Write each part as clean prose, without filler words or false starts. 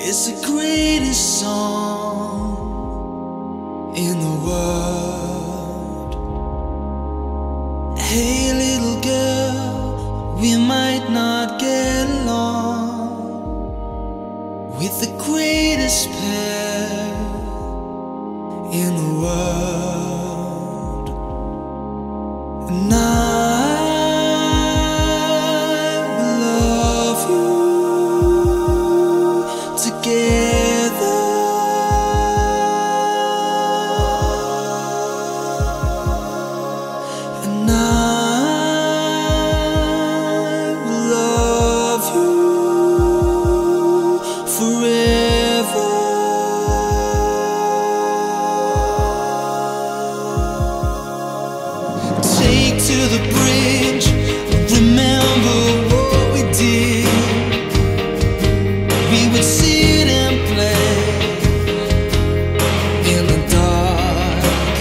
It's the greatest song in the world. Hey little girl, we might not get along with the greatest pair in the world. And take to the bridge, remember what we did. We would sit and play in the dark.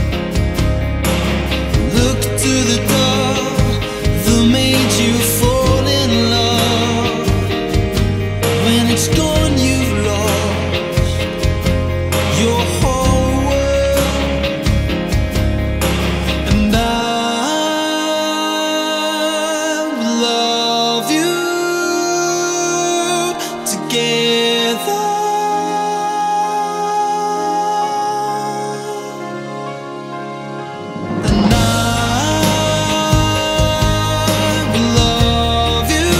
Look to the door that made you fall in love. When it's gone, you've lost your whole world. And together, and I will love you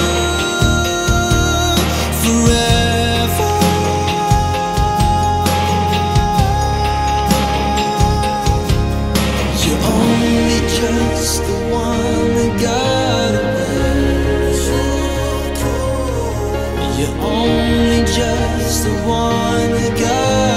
forever. You're only just the one that got away. You're only just the one that got